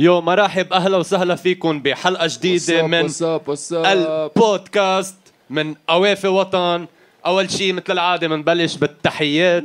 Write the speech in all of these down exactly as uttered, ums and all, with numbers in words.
يو مرحب أهلا وسهلا فيكم بحلقة جديدة من البودكاست من أوافي وطن. أول شي مثل العادة منبلش بالتحيات.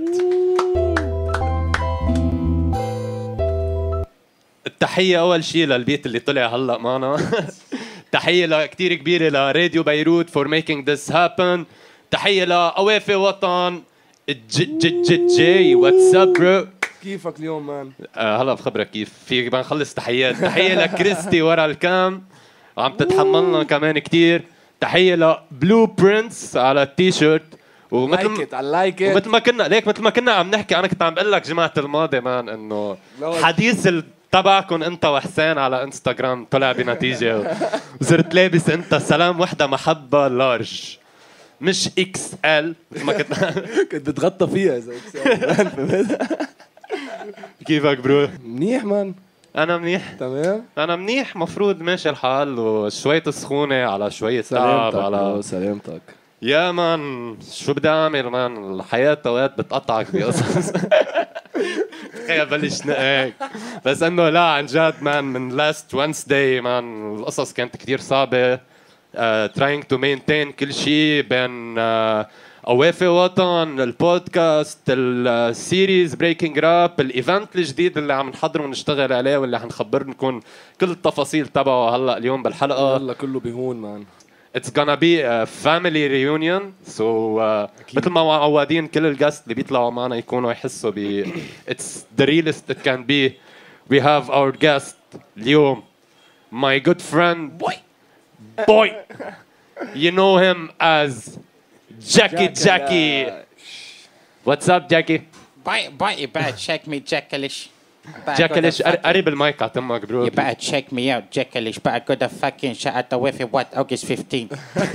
التحية أول شي للبيت اللي طلع هلأ معنا. تحية كتير كبيرة لراديو بيروت for making this happen. تحية لأوافي وطن. جي واتساب برو، كيفك اليوم مان؟ آه هلا بخبرك كيف في بنخلص تحيات. تحية لكريستي ورا الكام عم تتحملنا كمان كتير. تحية لبلو برينتس على التيشيرت. ومثل لايك ات ومثل ما كنا ليك مثل ما كنا عم نحكي، انا كنت عم بقول لك جماعة الماضي مان انه حديث تبعكم انت وحسين على انستغرام طلع بنتيجة وصرت لابس انت سلام وحدة محبة لارج مش اكس ال مثل ما كنت كنت بتغطى فيها اذا اكس ال. كيفك برو؟ منيح مان. انا منيح تمام. انا منيح مفروض ماشي الحال وشوية سخونة على شوية تعب على سلامتك يا مان. شو بدي اعمل مان؟ الحياة اوقات بتقطعك بقصص. تخيل بلش نقاك بس انه لا عن جد مان من لاست وينسداي مان القصص كانت كتير صعبة. uh, trying to maintain كل شيء بين uh, أوافي وطن، البودكاست، السيريز بريكنج راب، الايفنت الجديد اللي عم نحضره ونشتغل عليه واللي حنخبرنكم كل التفاصيل تبعه هلا اليوم بالحلقة. هلا كله بيهون مان. It's gonna be a family reunion. So uh, مثل ما معودين كل الجاست اللي بيطلعوا معنا يكونوا يحسوا ب It's the realest it can be. We have our guest اليوم, my good friend boy boy you know him as Jackie Jackie. What's up Jackie? Boy boy you better check me Jackalish. Jackalish قريب المايك على تمك برو. You better check me out Jackalish. Better go to fucking shut out the Awefe what August fifteenth.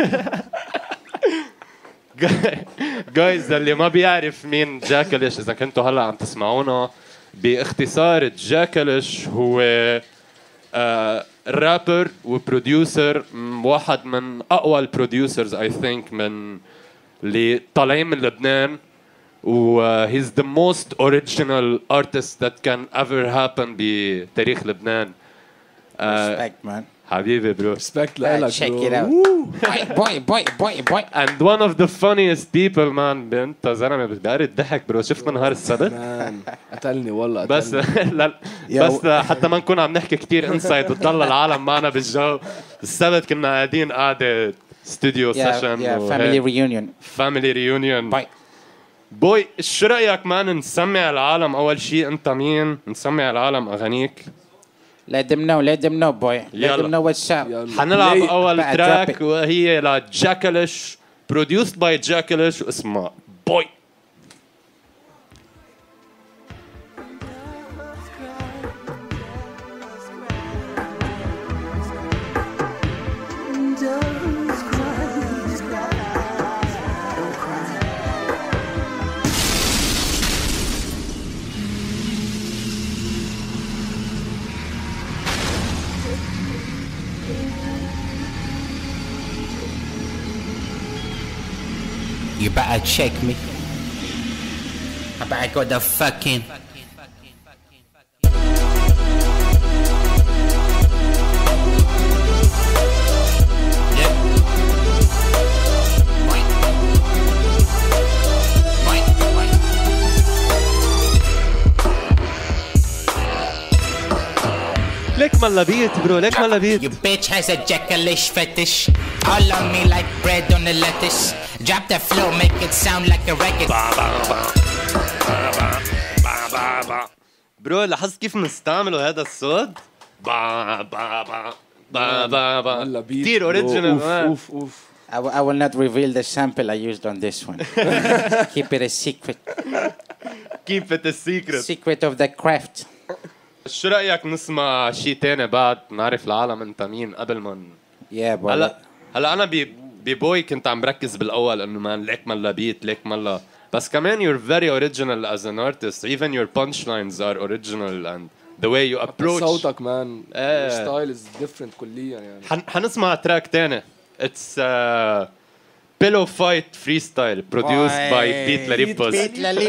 Guys اللي ما بيعرف مين جاكاليش إذا كنتوا هلا عم تسمعونا باختصار, جاكاليش هو آه رابر وبروديوسر, واحد من أقوى البروديوسرز I think من اللي طالعين من لبنان. و he's the most original artist that can ever happen بتاريخ لبنان. Respect man. حبيبي برو. Respect لك. Check it out. boy boy boy boy. And one of the funniest people man. انت زلمه بتقاري الضحك برو. شفنا نهار السبت قتلني والله بس لا بس حتى ما نكون عم نحكي كتير انسايد وتضل العالم معنا بالجو. السبت كنا قاعدين قاعده ستوديو سيشن family reunion family reunion. باي بوي شو رأيك مان نسمع العالم أول شي أنت مين؟ نسمع العالم أغانيك. let them know let them know boy let them know what's up. حنلعب أول تراك وهي لجاكاليش produced by Jackalish واسمها بوي. You better check me. I better go the fucking. Yeah. Wait. Wait. Wait. ليك ملا بيت برو, ليك ملا بيت. You bitch has a Jackalish fetish. All on me like bread on the lettuce. Drop that flow, make it sound like a record. برو لاحظت كيف نستعملوا هذا الصوت؟ با با با با با با كتير اوريجينال. اوف اوف. I, w- I will not reveal the sample I used on this one. Keep it a secret. Keep it a secret. Secret of the craft. شو رأيك نسمع شيء تاني بعد نعرف العالم انت مين قبل ما Yeah boy. هلا هلا انا بي ببوي كنت عم بركز بالاول انه مان ليك ملا بيت ليك ملا, بس كمان you're very original as an artist. Even your punchlines are original and the way you approach صوتك مان ايه. ستايل is different كليا يعني. حن حنسمع تراك تاني. It's uh, Pillow Fight Freestyle produced Boy. by Beatlalipos.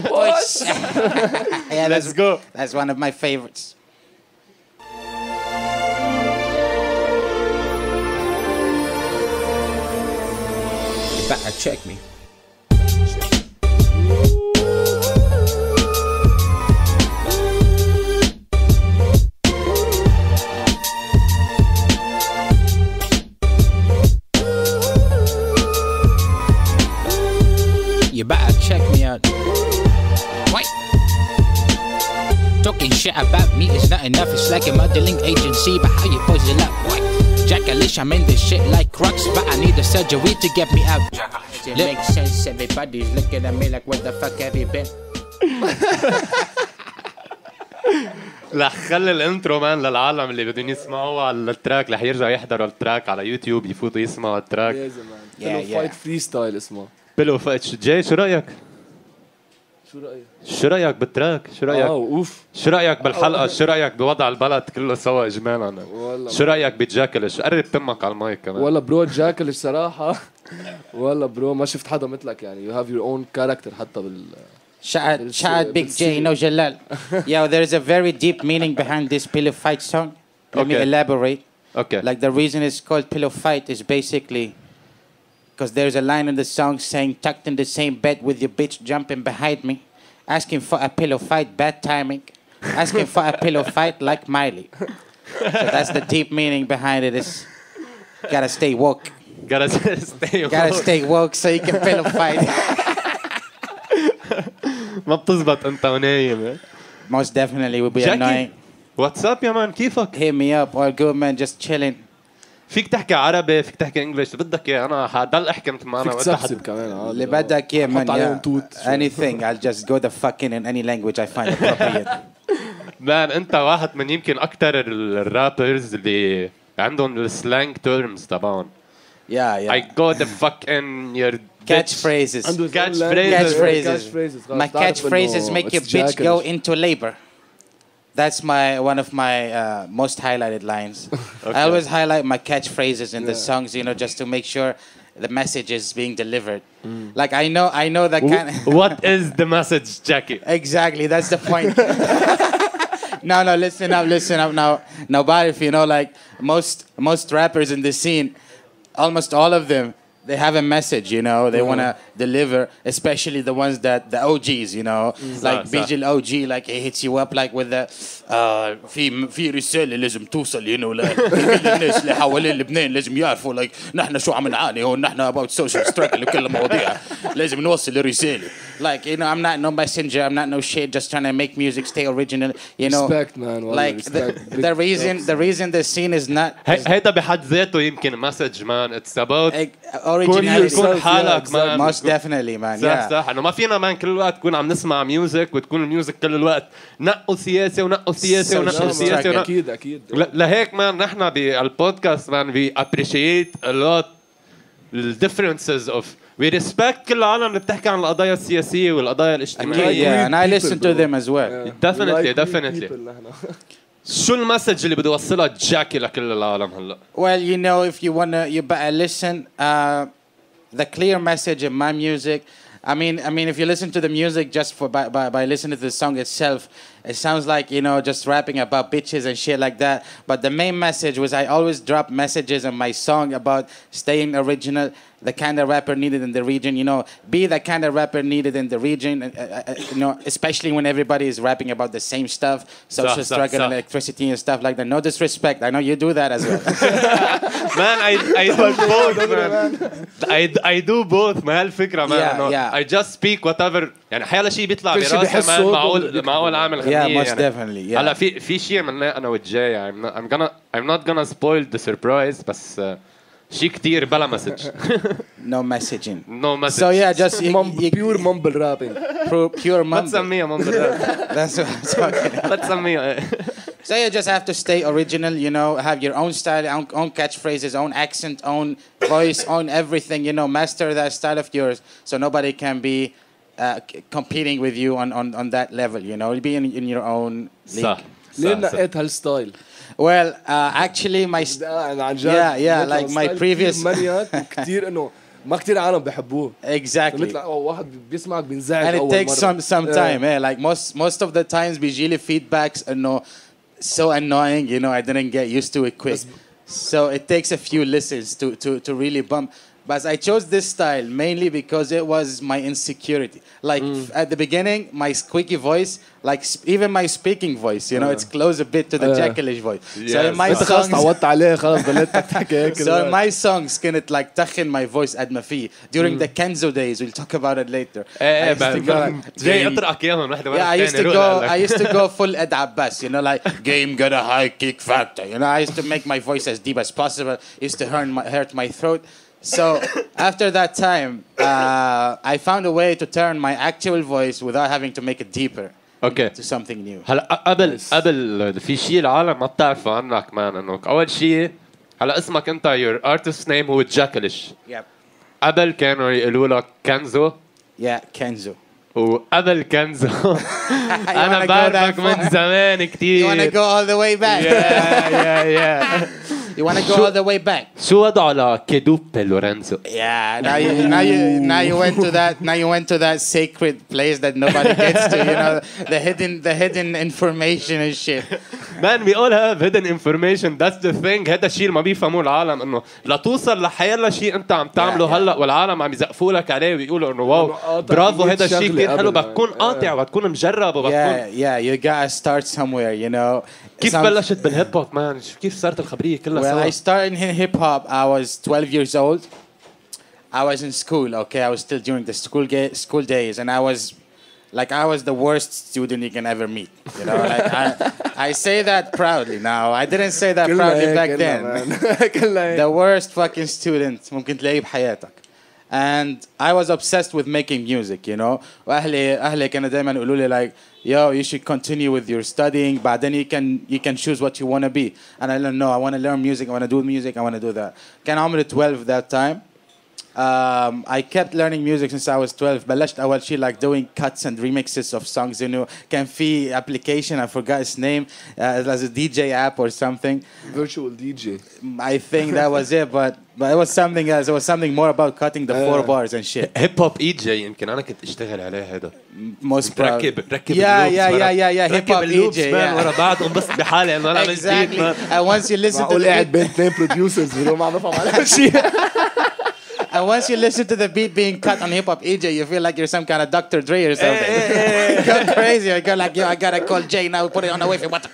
Beatlalipos. Yeah, Let's that's, go. That's one of my favorites. better check me. You better check me out. Wait. Talking shit about me is not enough. It's like a modeling agency, but how you pose it up? Wait. Jackalish, I'm in this shit like crux, but I need a surgery to get me out. Jackalish. It makes sense. Everybody's looking at me like, where the fuck have you been? رح خلي الانترو مان للعالم اللي بدهم يسمعوا على التراك، رح يرجعوا يحضروا التراك على يوتيوب، يفوتوا يسمعوا التراك. يا زمان. Yeah, فايت فري ستايل اسمه. بلو فايت. جاي شو رأيك؟ شو رأيك؟ شو رأيك بالتراك؟ شو رأيك؟ اه اوف. شو رأيك بالحلقة؟ شو رأيك بوضع البلد كله سوا إجمالا؟ شو رأيك بجاكلش؟ قرب تمك على المايك كمان. والله برو جاكلش صراحة. والله برو ما شفت حدا مثلك يعني. You have your own character حتى بال. Shout out, shout out Big J, no Jalal. Yo, there's a very deep meaning behind this Pillow Fight song. Let okay. me elaborate. Okay. Like the reason it's called Pillow Fight is basically because there's a line in the song saying, tucked in the same bed with your bitch jumping behind me, asking for a pillow fight, bad timing, asking for a pillow fight like Miley. So that's the deep meaning behind it. Is gotta stay woke. Gotta stay woke. Gotta stay woke so you can pillow fight. ما بتزبط انت ونايم. Most definitely will be annoying. What's up يا مان كيفك؟ Hit me up, all good man, just chilling. فيك تحكي عربي، فيك تحكي انجلش، بدك اياه. انا حضل احكي مثل ما انا. فيك تسبسب كمان عادي. اللي بدك اياه man. عليهم توت. Anything, I'll just go the fuck in in any language I find appropriate. مان انت واحد من يمكن اكثر الرابرز اللي عندهم السلانج تيرمز تبعهم. Yeah, yeah. I go the fuck in your catchphrases. Catchphrases. Catchphrases. My catchphrases make your bitch go into labor. That's my one of my uh, most highlighted lines. Okay. I always highlight my catchphrases in yeah. the songs, you know, just to make sure the message is being delivered. Mm. Like I know, I know that kind. What is the message, Jackie? Exactly, that's the point. No, no, listen up, listen up. Now, now, but if you know, like most most rappers in the scene, almost all of them, they have a message, you know, they mm. want to deliver, especially the ones that, the O Gs, you know, mm. like B J O G, like he hits you up like with the, uh, في في رسالة لازم توصل, you know, like كل الناس اللي حوالين لبنان لازم يعرفوا, like نحن شو عم نعاني هون, نحن about social struggle وكل المواضيع, لازم نوصل الرسالة. Like, you know, I'm not no messenger, I'm not no shit, just trying to make music, stay original, you know. Respect, man. Like, respect. The, the reason, the reason the scene is not... هيدا بحد ذاته يمكن message, man. It's about... originality. كون حالك, man. Most definitely, man. صح yeah. صح. إنه ما فينا man كل الوقت كون عم نسمع music وتكون الميوزك كل الوقت نقوا سياسة ونقوا سياسة ونقوا سياسة. أكيد أكيد. لهيك man نحن بالبودكاست man we appreciate a lot the differences of we respect كل العالم اللي بتحكي عن القضايا السياسية والقضايا الاجتماعية. Yeah, and I listen to them as well. Yeah. Definitely, definitely. شو المسج اللي بده يوصلها جاكي لكل العالم هلا؟ Well, you know, if you wanna, you better listen. Uh, the clear message in my music. I mean, I mean, if you listen to the music just for by, by by listening to the song itself, it sounds like, you know, just rapping about bitches and shit like that. But the main message was I always drop messages in my song about staying original, the kind of rapper needed in the region, you know, be the kind of rapper needed in the region, uh, uh, you know, especially when everybody is rapping about the same stuff, social so, struggle, so, so. electricity and stuff like that. No disrespect. I know you do that as well. Man, I, I do both, man. I, I do both, ما هالفكرة, man. Yeah, no, yeah. I just speak whatever. يعني حيلا شيء بيطلع براسي, man. معقول معقول عامل غنية. Yeah, most يعني. definitely. Yeah. هلا في في شيء عملناه أنا وجاي. I'm not I'm gonna I'm not gonna spoil the surprise, بس uh, شيء كتير بلا مسج. No messaging. No message. So yeah, just you, Mum, you, pure mumble rapping. Pure, pure mumble. ما تسميها mumble rap. That's what I'm talking about. ما تسميها. So you just have to stay original, you know, have your own style, own, own catchphrases, own accent, own voice, own everything, you know, master that style of yours so nobody can be uh, c- competing with you on, on, on that level, you know, be in, in your own league. صح. ليه نقيت هالستايل؟ Well, uh, actually my... St- yeah, yeah, like my previous... كتير إنه ما كتير عالم بحبوه. Exactly. مثل واحد بيسمعك بينزعج and it أول takes مرة. some some time, yeah. Like most most of the times بيجيلي feedbacks إنه so annoying, you know, I didn't get used to it quick. So it takes a few listens to to to really bump. But I chose this style mainly because it was my insecurity. Like mm. at the beginning, my squeaky voice, like sp- even my speaking voice, you know, uh. it's close a bit to the uh. Jackalish voice. Yes. So in my songs, so in my songs, can it like تخن my voice at my feet during mm. the Kenzo days. We'll talk about it later. I used to go, yeah, I used to go, I used to go full Ed Abbas, you know, like game got a high kick factor. You know, I used to make my voice as deep as possible. It used to hurt my, hurt my throat. So after that time, uh, I found a way to turn my actual voice without having to make it deeper. Okay. To something new. هلا قبل قبل في شيء العالم ما بتعرفه عنك مان انك اول شيء هلا اسمك انت your artist name هو Jackalish. Yep. قبل كانوا يقولوا لك كنزو. Yeah, Kenzo. وقبل كنزو انا بعرفك من زمان كتير. You wanna go all the way back? Yeah, yeah, yeah. You wanna go all the way back? شو وضعه لكيدوب لورينزو؟ Yeah, now you now you now you went to that now you went to that sacred place that nobody gets to. You know the hidden the hidden information and shit. Man, we all have hidden information. That's the thing. هذا الشيء اللي ما بيفهموه العالم انه لتوصل لحيلا شيء انت عم تعمله هلا والعالم عم يزقفوا لك عليه ويقولوا انه واو برافو هذا الشيء كثير حلو بتكون قاطع وبتكون مجرب وبتكون Yeah, yeah, you gotta start somewhere, you know. كيف بلشت بالهيب هوب مان؟ كيف صارت الخبرية كلها Well, سوا؟ I started in hip hop. I was twelve years old. I was in school. Okay, I was still during the school ga- school days, and I was like I was the worst student you can ever meet. You know, like I, I say that proudly now. I didn't say that proudly back then. The worst fucking student ممكن تلاقيه بحياتك. And I was obsessed with making music, you know. وأهلي أهلي كانوا دايما يقولوا لي like, yo, you should continue with your studying, but then you can you can choose what you want to be. And I don't know, I want to learn music, I want to do music, I want to do that. كان عمري twelve that time. Um, I kept learning music since I was twelve. بلشت أول شيء like doing cuts and remixes of songs. You know, كان في application, I forgot its name, uh, it was a D J app or something. Virtual D J. I think that was it, but but it was something else. It was something more about cutting the uh, four bars and shit. Hip hop E J يمكن أنا كنت أشتغل عليه هذا. Most proud. ركب ركب Yeah, yeah, yeah, yeah, yeah. Hip hop E J. Yeah. ورا بعض وانبسط بحالي إنه أنا Exactly. And once you listen to the قاعد بين اثنين producers بدون ما نفهم على شيء. And once you listen to the beat being cut on hip hop E J, you feel like you're some kind of Doctor Dre or something. You go crazy. You go like, yo, I gotta call Jay now. Put it on Awefe. What?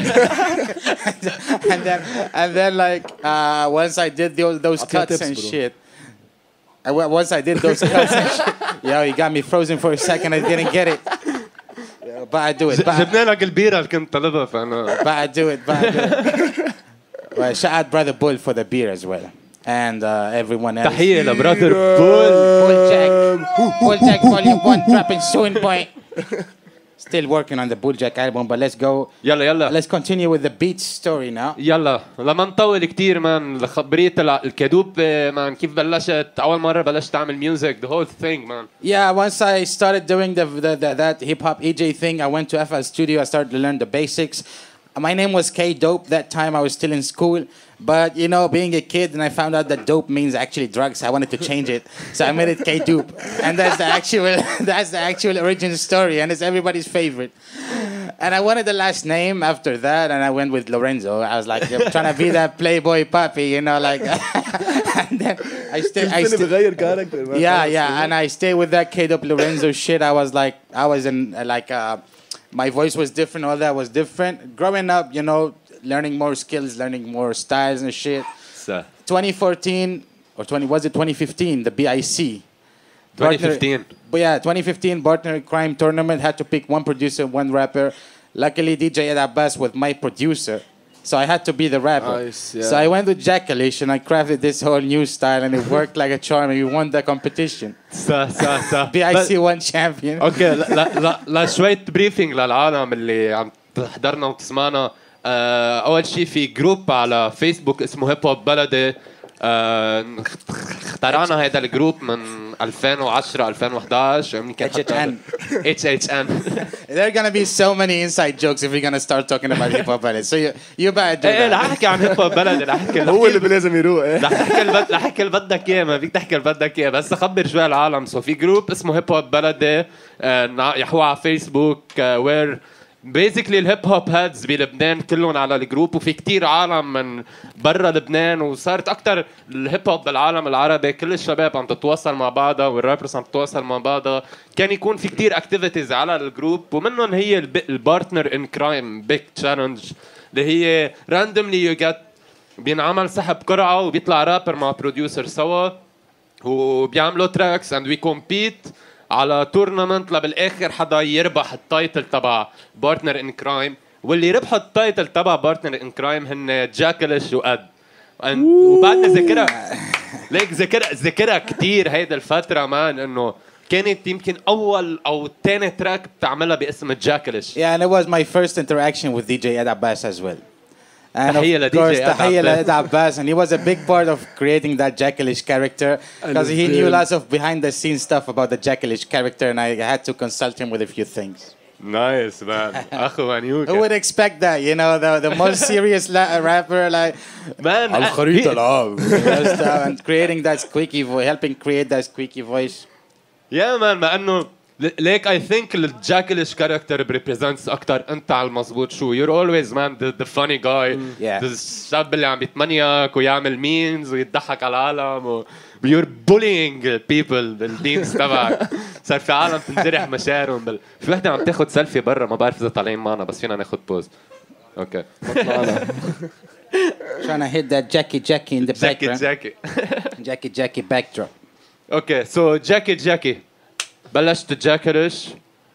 and then, and then like, uh, once I did those those cuts tips, and bro. shit. I, once I did those cuts and shit. Yo, you got me frozen for a second. I didn't get it. Yeah, but I do it. جبنا لك البيرة اللي كنت طالبها فأنا. But I do it. But I do it. Well, shout out Brother Bull for the beer as well. And uh, everyone else. تحية لبرادر بول. BullJack. BullJack volume one dropping soon, boy. Still working on the BullJack album, but let's go. يلا يلا. Let's continue with the beat story now. يلا لما نطول كتير مان خبرية الكدوب مان كيف بلشت أول مرة بلشت تعمل music the whole thing man. Yeah, once I started doing the, the, the that hip hop E J thing, I went to F L Studio. I started to learn the basics. My name was K Dope. That time I was still in school. But, you know, being a kid, and I found out that dope means actually drugs. I wanted to change it. So I made it K Dope. And that's the actual that's the actual origin story. And it's everybody's favorite. And I wanted the last name after that. And I went with Lorenzo. I was like, I'm trying to be that playboy puppy, you know, like. And then I still... I still yeah, yeah. And I stayed with that K Dope Lorenzo shit. I was like, I was in uh, like... Uh, my voice was different. All that was different. Growing up, you know, learning more skills, learning more styles and shit. So. twenty fourteen or twenty was it twenty fifteen? The B I C. twenty fifteen. Partner, but yeah, twenty fifteen Partner Crime Tournament had to pick one producer, one rapper. Luckily, D J Ed Abbas was my producer, so I had to be the rapper. Nice, yeah. So I went with Jackalish and I crafted this whole new style, and it worked like a charm. And we won the competition. صح صح صح. B I C one champion. اوكي لا لا لا شوية بريفينج للعالم اللي عم تحضرنا وتسمعنا. أول شيء في جروب على فيسبوك اسمه هيب هوب بلدي. اخترعنا هذا الجروب من ألفين وعشرة ألفين وإحدى عشر يمكن H H N. H H N. There are gonna be so many inside jokes if we're gonna start talking about hip hop bلد. So you you better do ايه that. رح احكي عن هيب هوب بلدي رح احكي هو اللي لازم يروق ايه رح تحكي البد رح احكي اللي بدك اياه ما فيك تحكي اللي بدك اياه بس اخبر شوي العالم. سو في جروب اسمه هيب هوب بلدي يحوى على فيسبوك where بيزيكلي الهيب هوب هادز بلبنان كلهم على الجروب، وفي كتير عالم من برا لبنان، وصارت اكثر الهيب هوب بالعالم العربي، كل الشباب عم تتواصل مع بعضها والرابرز عم تتواصل مع بعضها. كان يكون في كتير اكتيفيتيز على الجروب، ومنهم هي البارتنر ان كرايم بيج تشالنج اللي هي راندوملي يو جيت، بينعمل سحب قرعه وبيطلع رابر مع بروديوسر سوا وبيعملوا تراكس اند وي كومبيت على تورنمنت لبالاخر حدا يربح التايتل تبع بارتنر ان كرايم. واللي ربحوا التايتل تبع بارتنر ان كرايم هن جاكلش وقد. وبعدنا ذاكرها ليك ذاكرها ذاكرها كثير هيدا الفتره مان، انه كانت يمكن اول او ثاني تراك بتعملها باسم جاكلش. Yeah, and it was my first interaction with D J Ed Abbas as well. And تحية of ل course, D J Ed تحية ل Abbas. Ed Abbas, and he was a big part of creating that Jackalish character because he knew lots of behind-the-scenes stuff about the Jackalish character, and I had to consult him with a few things. Nice man. اخو منيوك. Who would expect that? You know, the the most serious la- rapper, like man. على الخريطة العاب. and creating that squeaky voice, helping create that squeaky voice. Yeah man، ما انه ليك I think الجاكلش كاركتر بريبريزنتس اكثر انت على المضبوط شو. You're always man the, the funny guy. Yeah. الشاب اللي عم يتمنيك ويعمل ميمز ويضحك على العالم و you're bullying people بالميمز تبعك. صار في عالم تنجرح مشاعرهم بال... في وحده عم تاخذ سيلفي برا، ما بعرف اذا طالعين معنا بس فينا ناخذ بوز. اوكي Trying to hit that Jackie Jackie in the جاكي background. جاكي Jackie Jackie backdrop. اوكي سو جاكي جاكي بلشت جاكلش.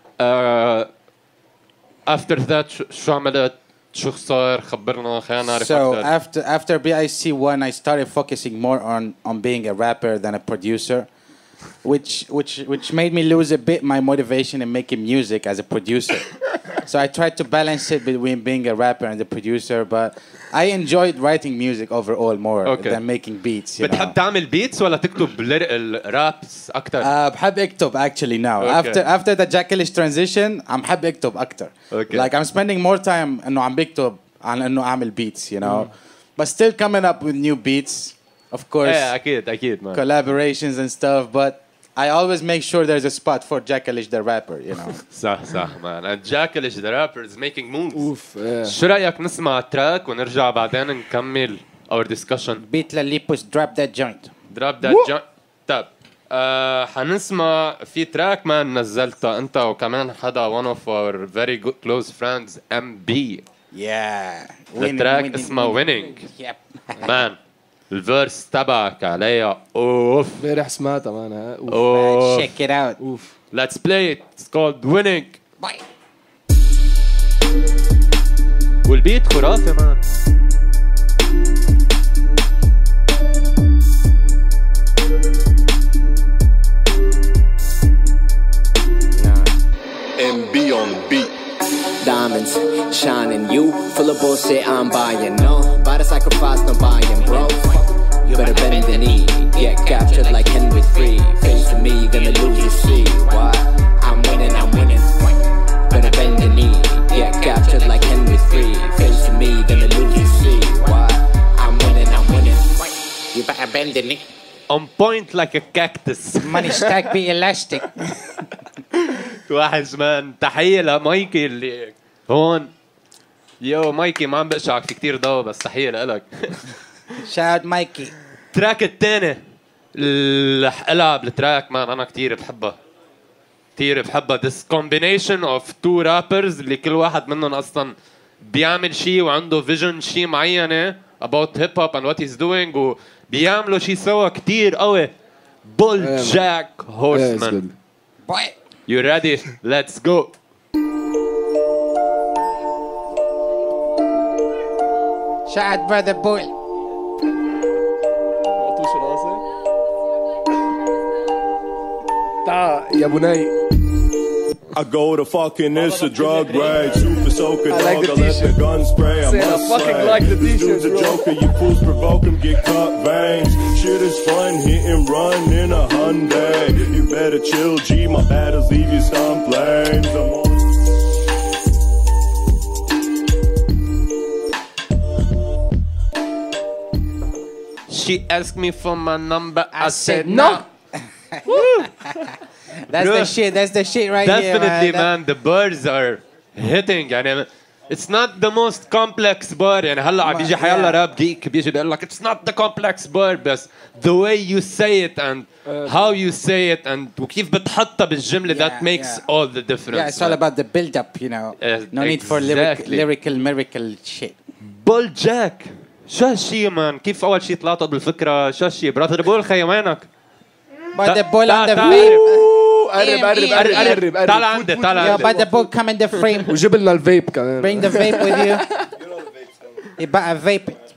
افتر ذات شو عملت؟ شو صار؟ خبرنا خلينا نعرف So اكثر. after after B I C one, I started focusing more on on being a rapper than a producer, which which which made me lose a bit my motivation in making music as a producer. So I tried to balance it between being a rapper and a producer, but I enjoyed writing music overall more Okay. than making beats. You بتحب know. تعمل بيتس ولا تكتب الرابس اكثر؟ Uh, بحب اكتب actually now. Okay. After after the Jackalish transition, I'm حب اكتب أكتر. Okay. Like I'm spending more time إنه عم بكتب عن إنه أعمل beats, you know. But still coming up with new beats, of course. ايه اكيد اكيد مان. Collaborations and stuff, but I always make sure there's a spot for Jackalish the rapper, you know. صح صح مان. And Jackalish the rapper is making moves. اوف ايه. شو رايك نسمع تراك ونرجع بعدين نكمل our discussion. Beatlalipos, drop that joint. drop that joint. طب آه حنسمع في تراك مان نزلتها انت وكمان حدا one of our very good close friends MBee. Yeah. التراك اسمه winning. Yep. مان الفيرس تبعك عليها اوف. امبارح سمعتها مان ها. اوف اوف. Check it out. اوف. Let's play it. It's called winning. Bye. والبيت خرافي مان. MBee on beat. Diamonds shining, you full of bullshit. I'm buying, no. By the sacrifice, no buying, bro. You better bend the knee, get captured like Henry three. Face to me, then the lose you see. Why? I'm winning, I'm winning. Better bend the knee, get captured like Henry three. Face to me, then the lose you see. Why? I'm winning, I'm winning. You better bend the knee. On point like a cactus. Money stack be elastic. واحد مان. تحية لمايكي اللي هون. يو مايكي ما عم بقشعك في كتير ضوء بس تحية لإلك. Shout out Mikey. التراك الثاني اللي العب التراك مان انا كتير بحبها. كتير بحبها. This combination of two rappers اللي كل واحد منهم اصلا بيعمل شيء وعنده فيجن شيء معينة about hip hop and what he's doing وبيعملوا شيء سوا كتير قوي. BullJack Horseman. Boy. You ready? Let's go. Shout out brother boy. معطوش راسي. تعا يا بني. I go to fucking it's a drug rage. Super soaker I like dog, the I let the t-shirt. gun spray. I Say, I must fucking say, like the this t-shirt, dude's a bro. joker. You fools provoke him, get cut veins. Shit is fun, hit and run in a Hyundai. You better chill, G. My battles leave you some planes. I'm on. She asked me for my number. I, I said no. That's Bro. the shit. That's the shit right Definitely, here, man. man. The birds are hitting يعني it's not the most complex bar يعني هلا عم بيجي حيلا راب geek بيجي بيقول لك it's not the complex bar بس the way you say it and how you say it and وكيف بتحطها بالجملة Yeah, that makes yeah. all the difference. Yeah, it's all about the build-up, you know. Uh, no need for lyric, exactly. lyrical, miracle shit. BullJack شو هالشي مان كيف أول شي طلعتوا بالفكرة شو هالشي براذر بول خي وينك؟ But the bull on the تعال- vape. قرب قرب إيه، قرب إيه. قرب قرب تعال عندي تعال Yo, عندي but the bull come in the frame. وجيب لنا الفيب كمان. Bring the vape with you. You better vape it.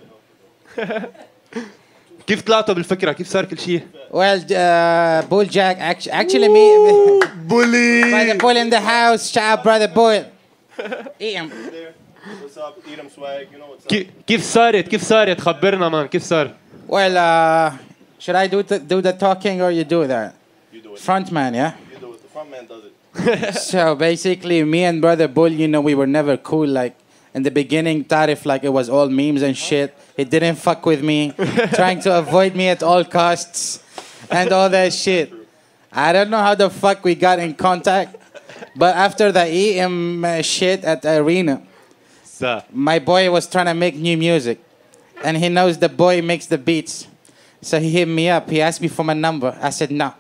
كيف طلعتوا بالفكرة كيف صار كل شيء؟ Well, uh, BullJack, actually, actually me, بولي. brother Bull in the house. Shout out, brother Bull. Eat him. What's up? Eat 'em swag. You know what's up. كي- كيف صارت كيف صارت خبرنا مان كيف صار؟ Well, uh, should I do the, do the talking or you do that? You do it. Front man, yeah? You do it. The front man does it. So basically, me and brother Bull, you know, we were never cool. Like in the beginning, Tarif, like it was all memes and shit. He didn't fuck with me, trying to avoid me at all costs, and all that shit. I don't know how the fuck we got in contact, but after the E M uh, shit at the arena, صح my boy was trying to make new music, and he knows the boy makes the beats, so he hit me up. He asked me for my number. I said no.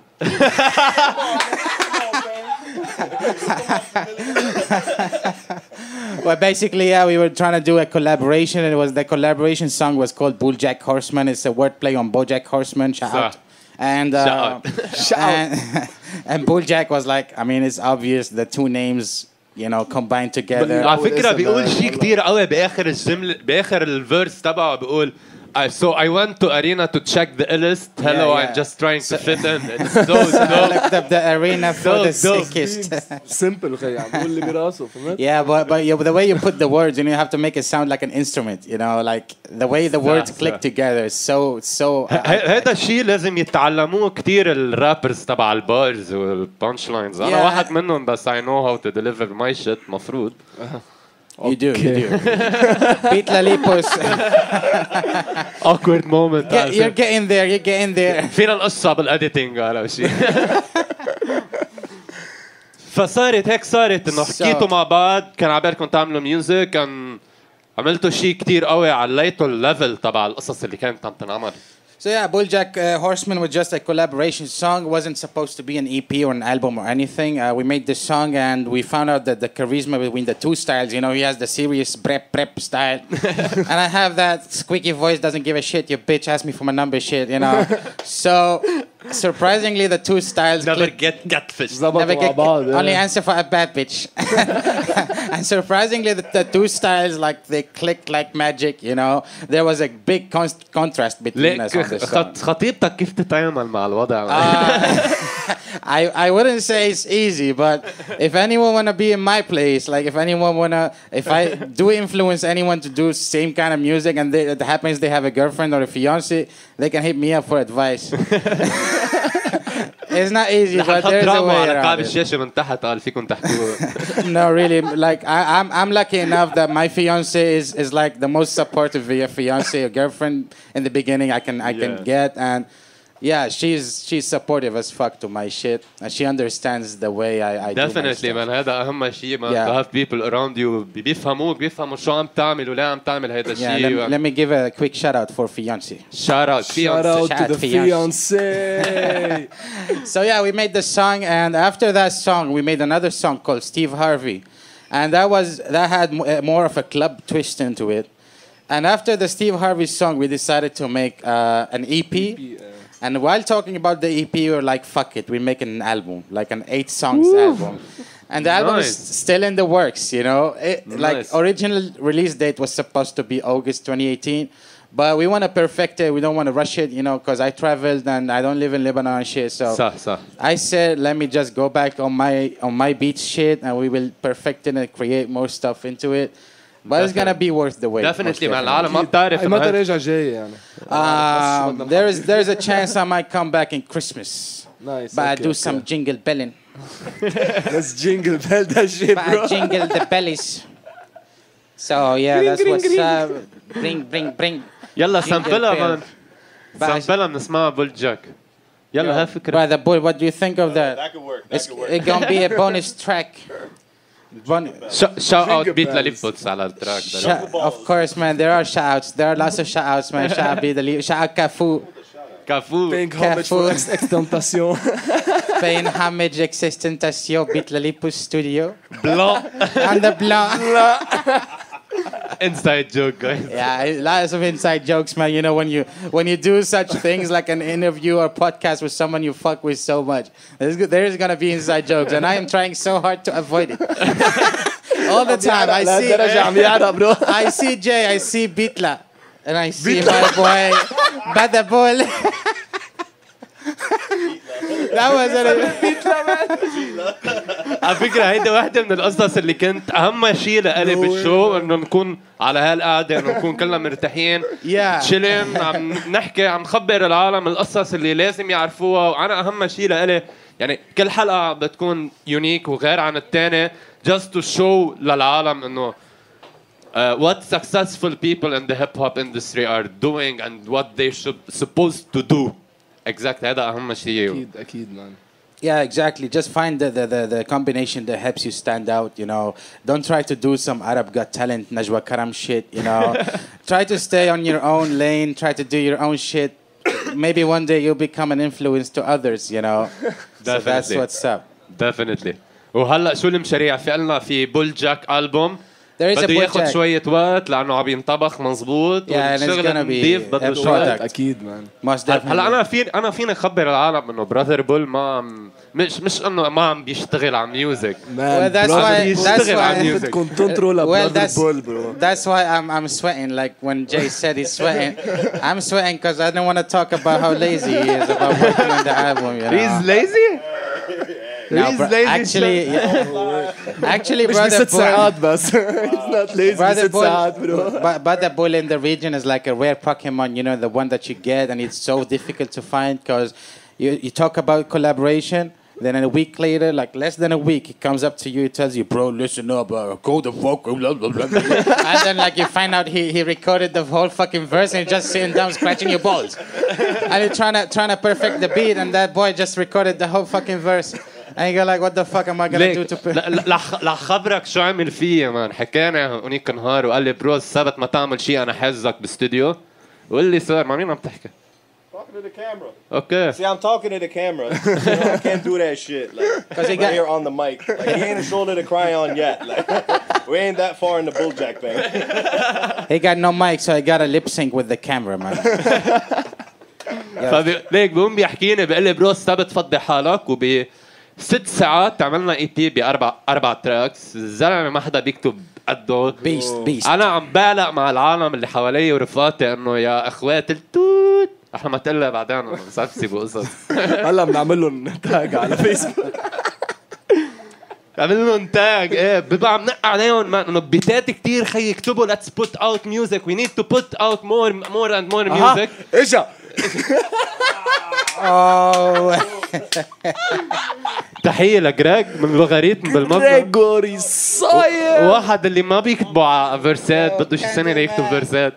Well, basically, yeah, we were trying to do a collaboration, and it was the collaboration song was called BullJack Horseman. It's a wordplay on BullJack Horseman. Shout out. And uh, Shout out. and, and BullJack was like, I mean, it's obvious the two names, you know, combined together. على فكرة بيقول شيء كتير قوي بآخر الجملة بآخر الفيرس تبعه بيقول Uh, so I went to arena to check the list. Hello, Yeah, yeah. I'm just trying to fit in. It's so I dope. looked up the arena for Dope, the dope. sickest. سمبل خي عم بقول اللي براسه فهمت؟ Yeah, but but yeah, the way you put the words, you know, you have to make it sound like an instrument. You know, like the way the words صح. click together is so so. ه- هيدا الشيء لازم يتعلموه كتير الرابرز تبع البارز والبانش لاينز. أنا Yeah. واحد منهم بس I know how to deliver my shit مفروض. You do, you do. Beatlalipos. Awkward moment. Get, you're getting there. You're getting there. فينا نقصها بالاديتنج على شيء. فصارت هيك صارت انه So- حكيتوا مع بعض كان عبالكم تعملوا ميوزك كان عملتوا شيء كتير قوي عليتوا الليفل تبع القصص اللي كانت عم تنعمل. So yeah, BullJack uh, Horseman was just a collaboration song. It wasn't supposed to be an E P or an album or anything. Uh, we made this song and we found out that the charisma between the two styles, you know, he has the serious prep prep style. And I have that squeaky voice, doesn't give a shit, your bitch asked me for my number shit, you know. So surprisingly, the two styles Never clicked. get catfish. Never ظبطوا مع get, بعض. only answer for a bad bitch. And surprisingly, the, the two styles, like, they clicked like magic, you know. There was a big con- contrast between us on this song. ليك خطيبتك كيف تتعامل مع الوضع؟ I, I wouldn't say it's easy, but if anyone want to be in my place, like if anyone want to, if I do influence anyone to do same kind of music and they, it happens they have a girlfriend or a fiance, they can hit me up for advice. It's not easy, but there's a way على around كعب it. الشاشة من تحت قال فيكم تحكوا. No, really, like I, I'm, I'm lucky enough that my fiance is, is like the most supportive via fiance or girlfriend in the beginning I can I Yeah. can get, and yeah, she's she's supportive as fuck to my shit, and she understands the way I, I do my Definitely stuff. man هذا أهم شيء man Yeah. to have people around you بيفهموك بيفهموا شو عم تعمل ولا عم تعمل هذا Yeah, let, الشيء. let me give a quick shout out for fiance. Shout out. Shout out to Shout the fiance. fiance. So yeah, we made the song, and after that song, we made another song called Steve Harvey, and that was that had mo- uh, more of a club twist into it. And after the Steve Harvey song, we decided to make uh, an E P. And while talking about the E P, we were like, "Fuck it, we're making an album, like an eight songs album." And the album is Nice. still in the works, you know. It, Like Nice. original release date was supposed to be August twenty eighteen. But we want to perfect it. We don't want to rush it, you know, because I traveled and I don't live in Lebanon and shit. So صح صح. I said, let me just go back on my on my beats shit, and we will perfect it and create more stuff into it. But it's gonna be worth the wait. Definitely most man العالم ما بتعرف أي إنه متى هاد- راجع جاي يعني؟ Um, there is there's a chance I might come back in Christmas. Nice. But I okay, do okay. some jingle belling. Let's jingle bell that shit, But bro. I jingle the bellies. So yeah, that's what's up. Bring, bring, bring. يلا Jingle سامبلها bell. مان. But I- سامبلها بنسمعها بولجاك. يلا ها فكرة. Brother boy, what do you think of that? That could work. That It's could work. it gonna be a bonus track. Bon- shout out Beatlalipos على التراك ده. Shout- of course, man. There are shout outs. There are lots of shout outs, man. Shout out Beatlalipos. Shout out Cafu. كافو. Paying homage for Careful. ex- extentation. Paying homage existentation Beatlalipos studio. Blanc. And the blanc. Inside joke guys. Yeah, lots of inside jokes, man. You know, when you when you do such things like an interview or podcast with someone you fuck with so much, there's, go- there is gonna be inside jokes, and I am trying so hard to avoid it. All the time, I see, لهالدرجة عم يعرق bro. I see Jay, I see Bitla, and I see my boy Bada Bull. That was it. على فكرة هيدي واحدة من القصص اللي كنت أهم شيء لإلي بالشو إنه نكون على هالقعدة إنه نكون كلنا مرتاحين Yeah. تشيلين عم نحكي عم نخبر العالم القصص اللي لازم يعرفوها. وأنا أهم شيء لإلي يعني كل حلقة بتكون يونيك وغير عن التاني just to show للعالم إنه uh, what successful people in the hip hop industry are doing and what they should supposed to do. Exactly هذا أهم شيء. أكيد أكيد man. Yeah, exactly. Just find the, the, the, the combination that helps you stand out, you know. Don't try to do some Arab Got Talent, Najwa Karam shit, you know. Try to stay on your own lane. Try to do your own shit. Maybe one day you'll become an influence to others, you know. So that's Definitely. what's up. Definitely. وهلا شو المشاريع؟ في عنا في بول جاك ألبوم There is a بده ياخد BullJack. شوية وقت لأنه عم ينطبخ مزبوط Yeah, and it's والشغل gonna be نضيف بده a شوي. product. أكيد man. Most هلا definitely. أنا في أنا فيني أخبر العالم إنه براذر بول ما عم مش مش إنه ما عم بيشتغل على ميوزك. Well, that's bro. why. That's يشتغل على why. الميوزك. بدكم تنطروا Well, لبراذر that's بول bro. that's why I'm I'm sweating. Like when Jay said he's sweating, I'm sweating because I don't want to talk about how lazy he is about working on the album. You know? He's lazy. No, He's bro- lazy. actually, yeah. actually, مش brother بست Bull, ساعات بس. He's not lazy. brother بست ساعات Bull, bro. but, but the bull in the region is like a rare Pokemon. You know, the one that you get, and it's so difficult to find because you you talk about collaboration. Then a week later, like less than a week, he comes up to you, he tells you, bro, listen up, uh, go the fuck, blah, blah, blah. And then like you find out he, he recorded the whole fucking verse and you're just sitting down scratching your balls. And you're trying to trying to perfect the beat and that boy just recorded the whole fucking verse. And you're like, what the fuck am I gonna do to... ليك رح خبرك شو عمل فيه يا مان. حكينا هونيك نهار وقال لي برو السبت ما تعمل شيء انا حاجزك باستوديو. وقال لي صار مع مين عم تحكي؟ Talking to the camera. اوكي. See, I'm talking to the camera. You know, I can't do that shit. Like, he right got- here on the mic. Like, he ain't a shoulder to cry on yet. Like, we ain't that far in the BullJack thing. He got no mic, so I got a lip sync with the camera, man. فبي... ليك بقوم بيحكيني بيقول لي برو السبت فضي حالك وب ست ساعات عملنا اي بي باربع اربع تراكس. الزلمه ما حدا بيكتب قده. Beast, beast. انا عم بعلق مع العالم اللي حوالي ورفقاتي انه يا اخوات التوت احنا ما تقلها بعدين انا مسبسي بقصص. هلا بنعمل لهم تاج على فيسبوك. عمل لهم تاج ايه ببقى عم نقع عليهم انه بيتات كثير خي يكتبوا let's put out music we need to put out more more and more music. اجا. Oh. تحيه لجراج من لوغاريتم بالمطبخ. جريجوري صاير. واحد اللي ما بيكتبوا على فيرسات بده شي سنه ليكتب فيرسات.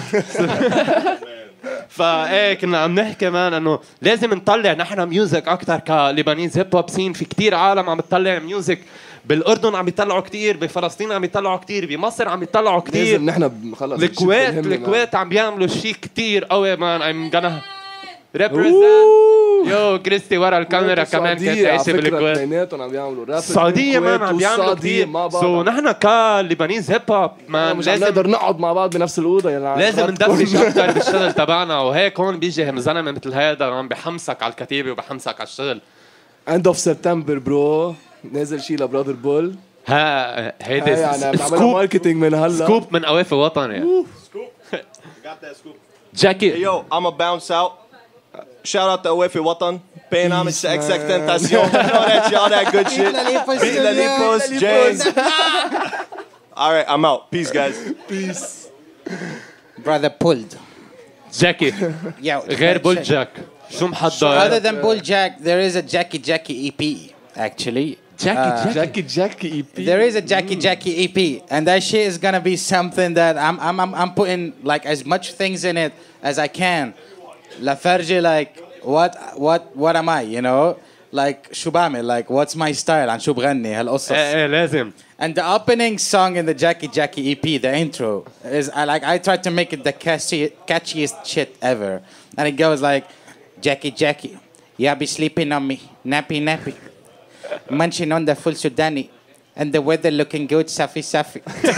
فايه كنا عم نحكي مان انه لازم نطلع نحن ميوزك اكثر كليبانيز هيب هوب سين. في كتير عالم عم تطلع ميوزك بالاردن عم يطلعوا كتير، بفلسطين عم يطلعوا كتير، بمصر عم يطلعوا كتير، لازم نحن خلص الكويت الكويت عم بيعملوا شيء كتير قوي مان. I'm gonna represent. يو كريستي ورا الكاميرا كمان كانت عايشه بالكويت. اثنيناتهم عم بيعملوا راب. السعوديه مان عم بيعملوا كتير. سو نحن كليبانيز هيب هوب مان مش لازم نقدر نقعد مع بعض بنفس الاوضه يعني. لازم ندبش اكثر بالشغل تبعنا. وهيك هون بيجي زلمه مثل هذا عم بحمسك على الكتيبه وبحمسك على الشغل. اند اوف سبتمبر برو نازل شيء لبراذر بول. ها هيدي يعني عم بعمل ماركتينج من هلا. سكوب من أوافي وطن يعني. Scoop. Got that scoop. جاكي. Hey, yo, I'm a bounce out. Shout out to Awefe Watan. Paying homage to Extentacion. All that, all that good shit. Beatlalipos, James. All right, I'm out. Peace, guys. Peace. Brother pulled. جاكي. Yo. غير بول جاك. شو Other محضر؟ than BullJack, there is a Jackie Jackie E P actually. جاكي جاكي جاكي اي بي. There is a Jackie Jackie E P, and that shit is gonna be something that I'm I'm I'm, I'm putting like as much things in it as I can. La Fergie, like what what what am I? You know, like شو بعمل, like what's my style, عن شو بغني هالقصص. ايه ايه لازم. And the opening song in the Jackie Jackie E P, the intro, is I like I tried to make it the catchy, catchiest shit ever, and it goes like, Jackie Jackie, yeah, be sleeping on me, nappy nappy, munching on the full Sudani, and the weather looking good, safi safi.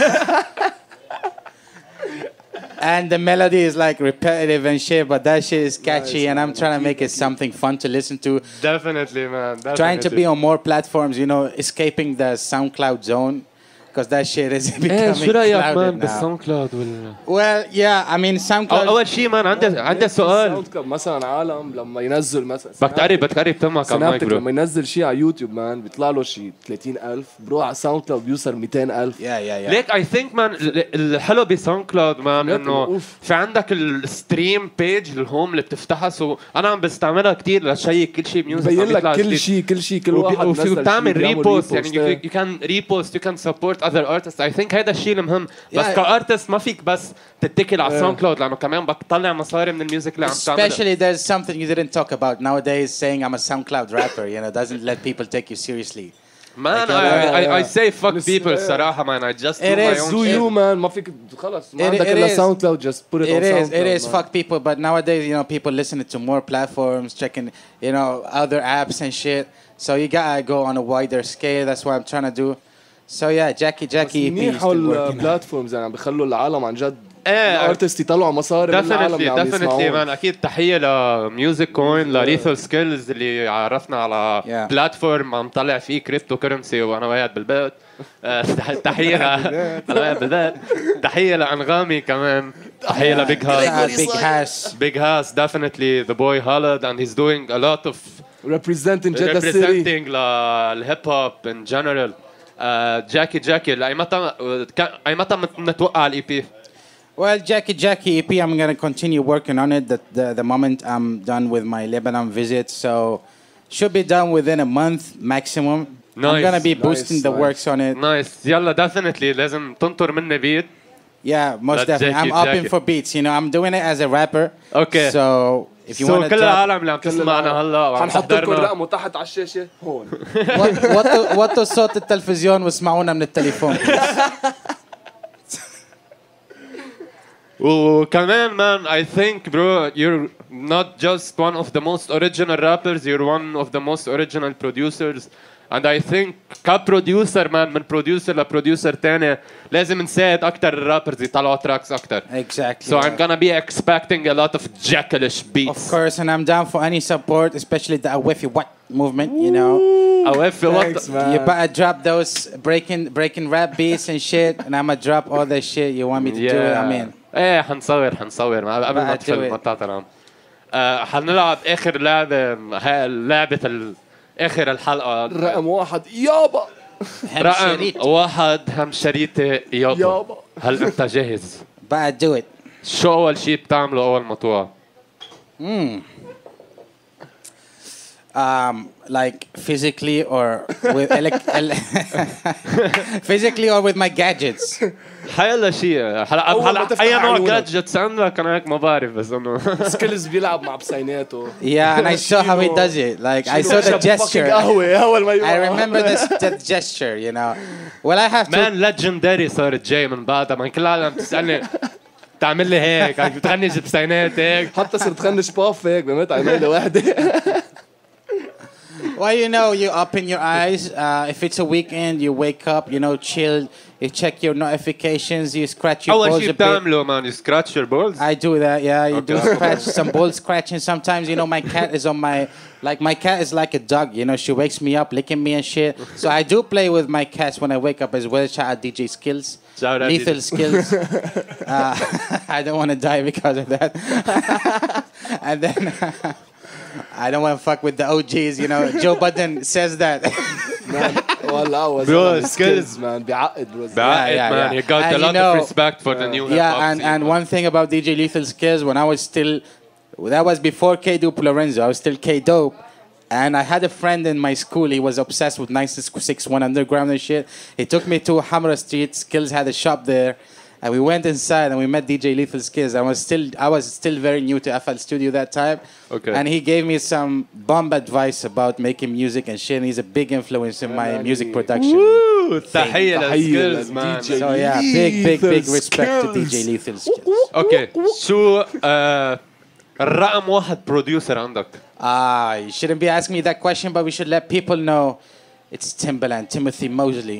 And the melody is like repetitive and shit, but that shit is catchy, nice, and I'm trying to make it something fun to listen to. Definitely, man. Definitely. Trying to be on more platforms, you know, escaping the SoundCloud zone, because that shit is becoming شو رأيك clouded man now. بالساوند كلاود ولا؟ Well, yeah, I mean SoundCloud. أول شيء man عندي عندي سؤال. ساوند كلاود مثلا عالم لما ينزل مثلا بدك تقرب بدك تقرب تمك على المايك برو. لما ينزل شيء على يوتيوب مان بيطلع له شيء ثلاثين ألف، بروح على ساوند كلاود بيوصل مئتين ألف. Yeah, yeah, yeah. ليك I think man الحلو بساوند كلاود مان إنه في عندك الستريم بيج الهوم اللي بتفتحها، سو أنا عم بستعملها كتير لشيء كل شيء ميوزك. بين لك كل شيء كل شيء كل واحد وفي بتعمل ريبوست يعني يعني you can repost you can support other artists. I think هذا الشيء المهم. بس كارتست ما فيك بس تتكل على الساوند كلاود لأنه كمان بدك تطلع مصاري من الميوزك اللي عم تعملها. Especially there's something you didn't talk about nowadays, saying I'm a SoundCloud rapper, you know, doesn't let people take you seriously. Man, I, I, I say fuck people صراحة man. I just do my own do shit. you man ما فيك خلص ما عندك إلا ساوند كلاود, just put it on SoundCloud. SoundCloud. It is fuck people, but nowadays you know people listen to more platforms, checking you know other apps and shit. So you gotta go on a wider scale. That's what I'm trying to do. So yeah, Jackie Jackie E P is still working. platforms يعني بيخلوا العالم عن جد ايه الارتست يطلعوا مصاري من العالم اللي عم ديفينتلي مان. اكيد تحيه لميوزك كوين لريثل سكيلز اللي عرفنا على yeah. بلاتفورم عم طلع فيه كريبتو كرنسي وانا وقاعد بالبيت. تحيه ل بالبيت. تحيه لانغامي كمان. تحيه لبيج هاس. Big Hass. Big Hass definitely the boy hollered and he's doing a lot of representing Jeddah City. representing الهيب هوب in general. جاكي جاكي اي متى اي متى نتوقع الاي بي؟ Well, Jackie Jackie E P, I'm going to continue working on it the, the, the moment I'm done with my Lebanon visit. So, should be done within a month maximum. Nice. I'm going to be boosting nice, the nice. works on it. Nice. يلا definitely لازم تنطر مني beat. Yeah, most Let definitely. Jackie, I'm open Jackie. for beats. You know, I'm doing it as a rapper. Okay. So, if you so want to كل drop... العالم اللي عم تسمعنا هلا وعم حنحط لكم تحضرنا رقمه تحت على الشاشة هون. وطوا وطوا صوت التلفزيون واسمعونا من التليفون. وكمان man I think bro you're not just one of the most original rappers, you're one of the most original producers. And I think كبروديوسر man من بروديوسر لبروديوسر تاني لازم نساعد أكتر الرابرز يطلعوا تراكس أكتر. Exactly. So I'm gonna be expecting a lot of Jackalish beats. Of course, and I'm down for any support, especially the Awefe what movement, you know. Awefe what? You better drop those breaking breaking rap beats and shit, and I'ma drop all the shit you want me to do. I mean. ايه حنصور حنصور قبل ما تدخل المطاطرة. حنلعب آخر لعبة هاي لعبة ال اخر الحلقه رقم واحد يابا. رقم واحد هم شريطه يابا. يابا هل انت جاهز؟ بقى do it. شو اول شيء بتعمله اول ما توقع؟ امم um like physically or with elec- physically or with my gadgets. حيلا شيء هلا هلا اي نوع جادجتس عندك انا هيك ما بعرف بس انه سكيلز بيلعب مع بسيناته. Yeah, and I saw how he does it. Like I saw the gesture. I remember this that gesture, you know. Well, I have to. Man, legendary صارت جاي من بعدها من كل العالم بتسالني تعمل لي هيك بتغني بسينات هيك حتى صرت خنش باف هيك بموت عميله واحده. Well, you know, you open your eyes. Uh, if it's a weekend, you wake up, you know, chill. You check your notifications. You scratch your أول balls شيء a bit. بتعمله man you scratch your balls. I do that, yeah. You do scratch some ball scratching. Sometimes, you know, my cat is on my, like my cat is like a dog. You know, she wakes me up, licking me and shit. So I do play with my cats when I wake up as well. Shout out D J Skills, Shout out Lethal D J. Skills. uh, I don't want to die because of that. And then. I don't want to fuck with the O Gs, you know. Joe Budden says that. Man, والله was Bro, skills man بيعقد bro. بعقد yeah, man yeah. he got And a you lot know, of respect for the new hip hop Yeah, and, scene. and one thing about D J Lethal Skills, when I was still, that was before K Dope Lorenzo, I was still K Dope. And I had a friend in my school, he was obsessed with nine six one Underground and shit. He took me to Hamra Street, Skills had a shop there. And we went inside and we met D J Lethal's kids. I was still I was still very new to F L Studio that time. Okay. And he gave me some bomb advice about making music and shit. And he's a big influence in my music production. Woo! تحية للسكيلز man. So yeah, big, big, big respect to D J Lethal's skills. اوكي شو آه، الرقم واحد بروديوسر عندك؟ Ah, you shouldn't be asking me that question, but we should let people know it's Timbaland, Timothy Mosley.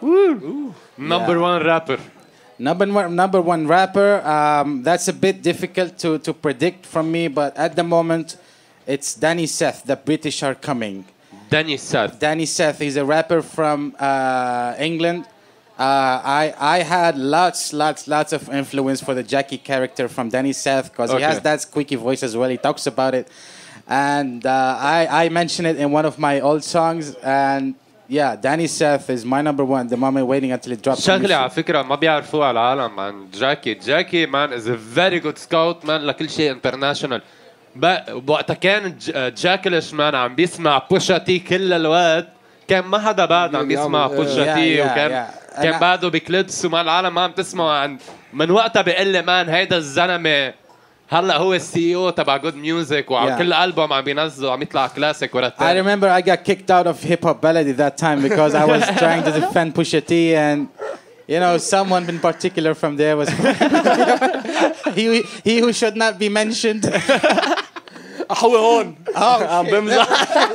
Number one rapper. Number one, number one rapper. Um, that's a bit difficult to, to predict from me, but at the moment, it's Danny Seth. The British are coming. Danny Seth. Danny Seth. He's a rapper from uh, England. Uh, I I had lots, lots, lots of influence for the Jackie character from Danny Seth because Okay. he has that squeaky voice as well. He talks about it, and uh, I I mention it in one of my old songs. And yeah, Danny Seth is my number one. The moment waiting until it drops. شغلة على فكرة ما بيعرفوها العالم عن جاكي. جاكي man is a very good scout man لكل شيء international. وقتها كان جاكلش مان عم بيسمع بوشا تي كل الوقت كان ما حدا بعد عم بيسمع بوشا تي وكان كان بعده بكليبس وما العالم ما عم تسمعه عن من وقتها بيقول لي مان هيدا الزلمه هلا هو السي او تبع جود ميوزك وعلى كل البوم عم بينزله عم يطلع كلاسيك ورا الثاني. I remember I got kicked out of hip hop ballad at that time because I was trying to defend Pusha T and you know someone in particular from there was he he who should not be mentioned. هو هون عم بمزح.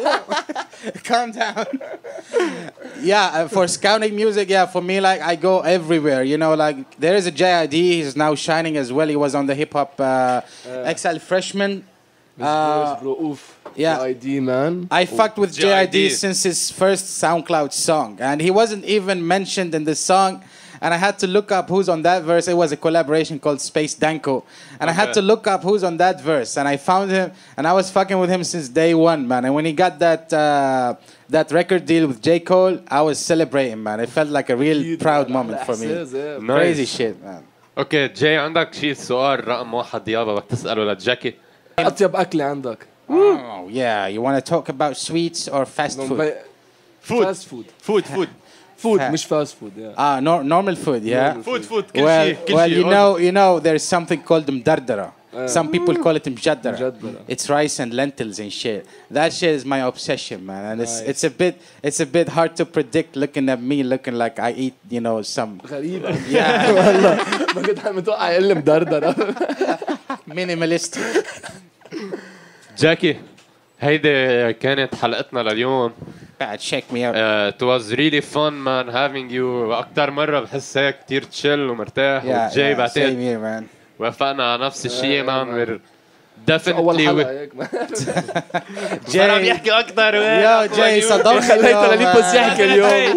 Calm down. Yeah, uh, for scouting music, yeah, for me, like, I go everywhere, you know, like, there is a J I D, he's now shining as well, he was on the hip-hop uh, uh, X L Freshman. Uh, bro, oof. Yeah. J I D, man. I oof. fucked with J I D J I D since his first SoundCloud song, and he wasn't even mentioned in the song. And I had to look up who's on that verse. It was a collaboration called Space Danko. And okay. I had to look up who's on that verse. And I found him. And I was fucking with him since day one, man. And when he got that uh, that record deal with J. Cole, I was celebrating, man. It felt like a real proud moment for me. Nice. Crazy shit, man. اوكي جاي عندك شي سؤال رقم واحد يابا بدك تسأله لجاكي. أطيب أكل عندك. Oh, yeah. You want to talk about sweets or fast food? Food. Fast food. Food, food. Food, مش fast food, yeah. Ah, no, normal food, yeah? Normal food, food, كل well, شيء, كل well, شيء. you know, you know, there's something called mdardara. Uh, Some people call it mjaddara. mjaddara. It's rice and lentils and shit. That shit is my obsession, man. And it's Nice. it's a bit it's a bit hard to predict looking at me looking like I eat, you know, some غريبة. yeah, والله ما كنت عم متوقع يقول لي مدردرة. minimalistic. جاكي هيدي كانت حلقتنا لليوم. Bad, check me out. Uh, it was really fun man having you. أكتر مرة بحس هيك كتير تشيل ومرتاح. Yeah, وجاي yeah, بعتقد same here, man. وافقنا على نفس الشيء man. We're definitely أول حلقة هيك. جاي عم يحكي أكتر. يا جاي صدمني. خليت لليبوس يحكي اليوم.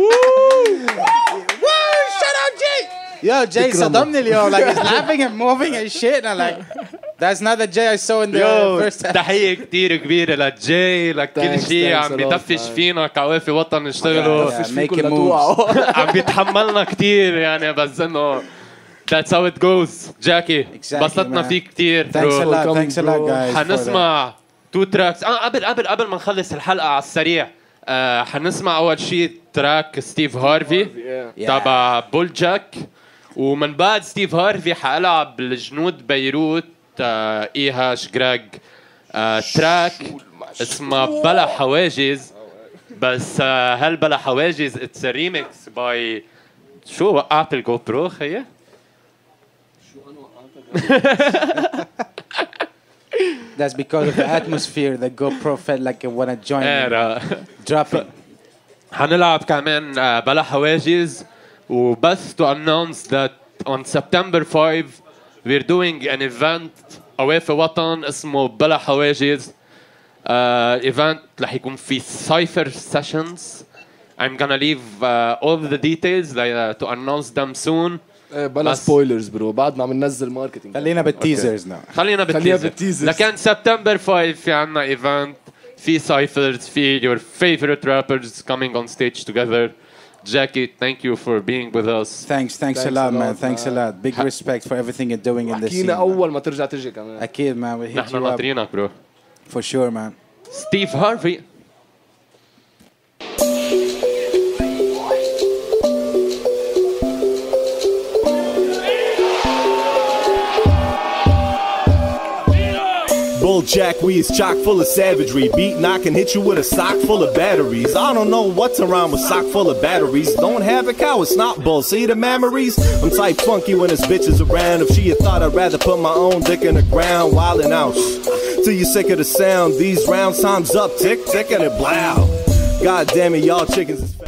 Shut up, Jay. Yo, Jay صدمني اليوم. Like he's laughing and moving and shit. And like that's not the Jay I saw in the first. تحية كتير كبيرة لجاي لكل شيء عم بيدفش فينا كعوافي وطن نشتغلوا. Make it move. عم بيتحملنا كتير يعني بس إنه that's how it goes. جاكي بسطنا فيك كتير. Thanks a lot, thanks a lot guys. حنسمع تو تراكس. آه قبل قبل قبل ما نخلص الحلقة على السريع. آه حنسمع أول شيء تراك ستيف هارفي تبع بولجاك. ومن بعد ستيف هارفي حألعب الجنود بيروت آه إيهاش جراج آه تراك اسمه بلا حواجز. بس آه هل بلا حواجز اتس ريميكس باي شو وقعت الجو برو خيه؟ شو أنا وقعتك؟ That's because of the atmosphere. The GoPro felt like it wanna join me. Drop it. حنلعب كمان آه بلا حواجز. وبس to announce that on September fifth we're doing an event Awefe وطن اسمه بلا حواجز. uh, event رح يكون في cipher sessions. I'm gonna leave uh, all the details like, uh, to announce them soon. بلا سبويلرز برو بعدنا عم ننزل ماركتينج. خلينا بالتيزرز ناو. خلينا بالتيزرز. لكن September fifth في عنا event في ciphers في your favorite rappers coming on stage together. Jackie, thank you for being with us. Thanks, thanks, thanks a lot, a lot man. Thanks man. a lot. Big respect for everything you're doing in this scene. حكينا أول ما ترجع تجي كمان. أكيد man, we hit نحن you up. ناطرينك bro. For sure man. Steve Harvey. BullJack, we is chock full of savagery. Beat knock and hit you with a sock full of batteries. I don't know what's around with sock full of batteries. Don't have a cow, it's not bull. See the memories? I'm type funky when this bitch is around. If she had thought I'd rather put my own dick in the ground, wildin' out. Till you sick of the sound. These rounds time's up, tick, tick, and it blow. God damn it, y'all chickens is